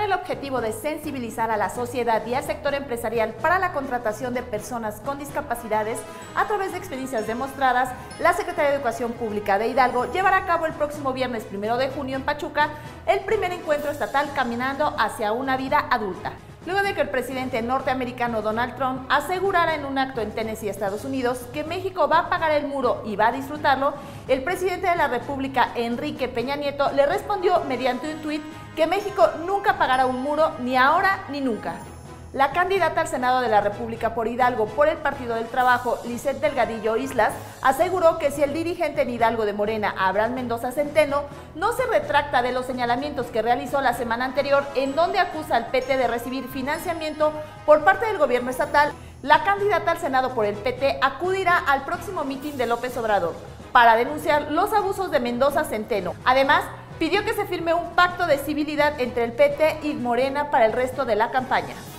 el objetivo de sensibilizar a la sociedad y al sector empresarial para la contratación de personas con discapacidades a través de experiencias demostradas, la Secretaría de Educación Pública de Hidalgo llevará a cabo el próximo viernes 1 de junio en Pachuca el primer encuentro estatal Caminando hacia una vida adulta. Luego de que el presidente norteamericano Donald Trump asegurara en un acto en Tennessee, Estados Unidos, que México va a pagar el muro y va a disfrutarlo, el presidente de la República, Enrique Peña Nieto, le respondió mediante un tuit que México nunca pagará un muro, ni ahora ni nunca. La candidata al Senado de la República por Hidalgo por el Partido del Trabajo, Lisette Delgadillo Islas, aseguró que si el dirigente en Hidalgo de Morena, Abraham Mendoza Centeno, no se retracta de los señalamientos que realizó la semana anterior en donde acusa al PT de recibir financiamiento por parte del gobierno estatal, la candidata al Senado por el PT acudirá al próximo mitin de López Obrador para denunciar los abusos de Mendoza Centeno. Además, pidió que se firme un pacto de civilidad entre el PT y Morena para el resto de la campaña.